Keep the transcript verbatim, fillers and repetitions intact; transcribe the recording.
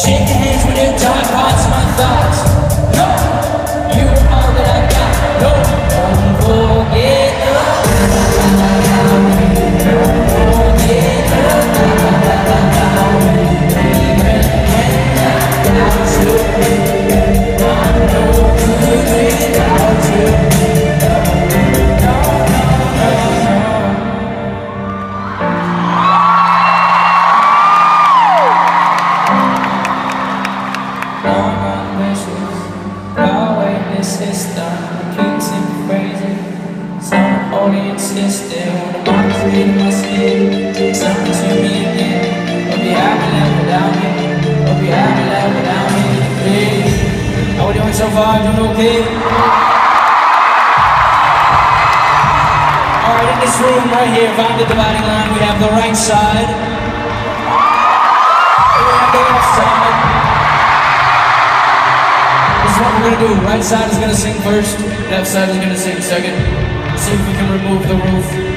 Shake your hands when your dark hearts, my thoughts. No, you are all that I got. No, don't forget the so far, doing okay? Alright, in this room right here, find the dividing line, we have the right side. We have the left side. This is what we're gonna do. Right side is gonna sing first, left side is gonna sing second. See if we can remove the roof.